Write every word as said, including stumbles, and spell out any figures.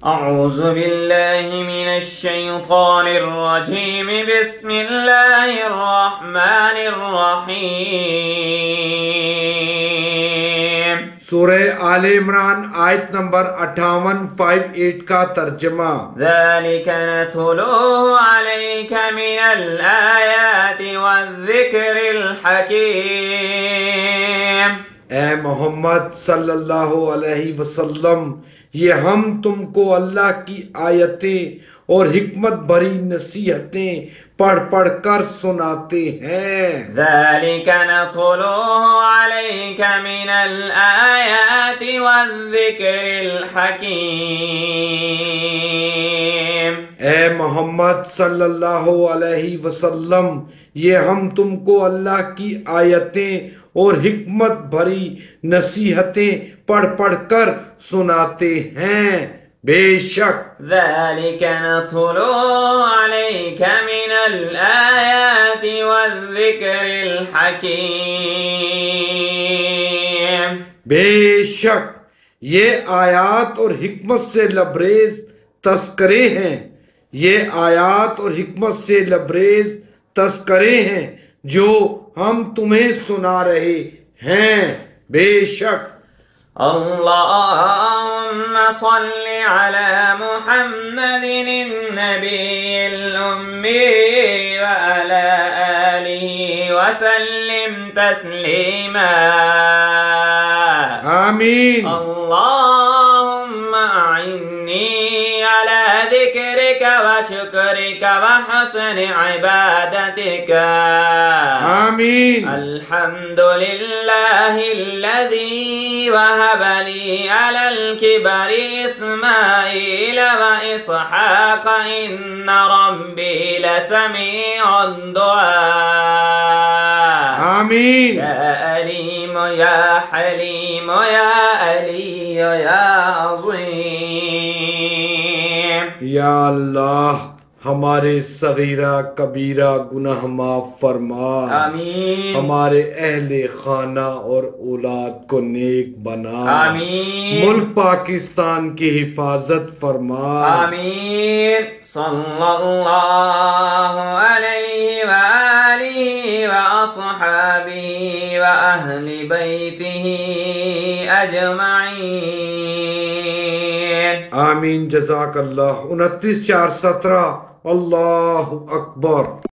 अऊज़ु बिल्लाहि मिनश शैतानिर रजीम बिस्मिल्लाहिर रहमानिर रहीम। सूरह आले इमरान आयत नंबर अट्ठावन फाइव एट का तर्जमा। ज़ालिका नतलूहु अलैका मिनल आयाति वज़्ज़िक्रिल हकीम। ए मोहम्मद सल्लल्लाहु अलैहि वसल्लम, ये हम तुमको अल्लाह की आयतें और हिकमत भरी नसीहतें पढ़ पढ़ कर सुनाते हैं। ज़ालिका नतलूहु अलैका मिनल आयाति वज़्ज़िक्रिल हकीम। ए मोहम्मद सल्लल्लाहु अलैहि वसल्लम, ये हम तुमको अल्लाह की आयतें और हिकमत भरी नसीहतें पढ़ पढ़ कर सुनाते हैं। बेशक ज़ालिका नतलूहु अलैका मिनल आयाति वज़्ज़िक्रिल हकीम। बेशक ये आयात और हिकमत से लबरेज तस्करे हैं, ये आयात और हिकमत से लबरेज तस्करे हैं जो हम तुम्हें सुना रहे हैं। बेशक अल्लाहुम्मा सल्लि अला मुहम्मदिन नबिय्यिल उम्मी व अला आलिहि व सल्लिम तस्लीमा। आमीन। अल्लाहुम्मा अइन्नी अला ज़िक्रिका व शुक्रिका व हस्नि इबादतिका। आमीन। अल्हम्दुलिल्लाहिल्लज़ी वहबली अलल किबरि इस्माईल व इसहाक इन्न रब्बी लसमीउद दुआ। आमीन। या अलीम या हलीम या अली या अज़ीम। या अल्लाह, हमारे सगीरा कबीरा गुनाह माफ फरमा। आमीन। हमारे अहले खाना और औलाद को नेक बना। आमीन। मुल्क पाकिस्तान की हिफाजत फरमा। आमीन। सल्लल्लाहु अलैहि व आलिहि व अस्हाबिहि व अहली बैतिहि अजमाइन। आमीन। जज़ाकल्लाह। उनतीस चार सत्रह। अल्लाहु अकबर।